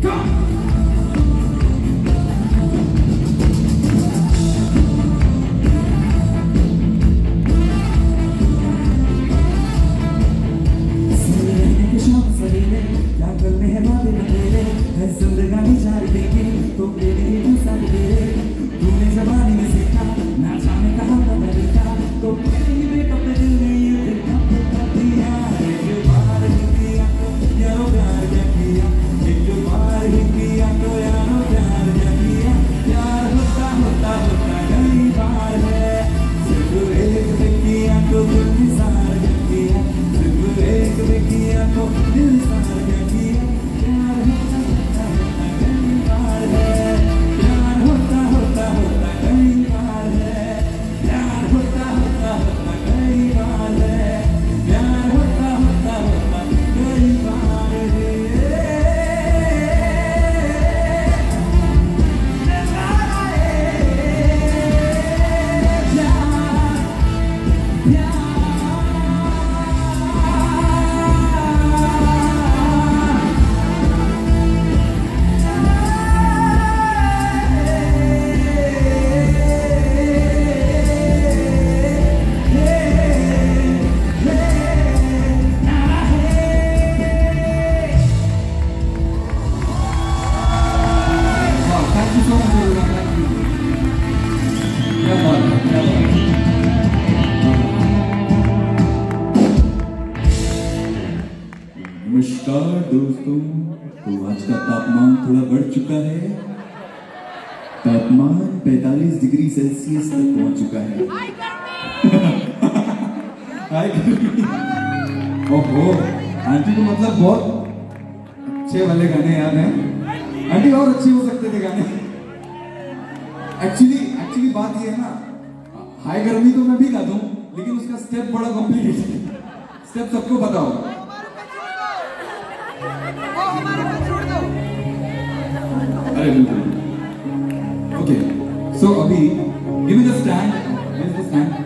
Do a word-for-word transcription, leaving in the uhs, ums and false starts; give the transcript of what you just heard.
नमस्कार दोस्तों, तो आज का तापमान थोड़ा बढ़ चुका है। तापमान पैंतालीस डिग्री सेल्सियस तक पहुंच चुका है। हाय ओहो, आंटी को मतलब बहुत अच्छे वाले गाने याद हैं। आंटी और अच्छे हो सकते थे गाने। एक्चुअली एक्चुअली बात ये है ना, हाय गर्मी तो मैं भी गा दूं, लेकिन उसका स्टेप बड़ा कॉम्प्लिकेटेड है। स्टेप सबको पता होगा। अरे बिल्कुल। ओके, सो अभी give me the stand. Where is the stand?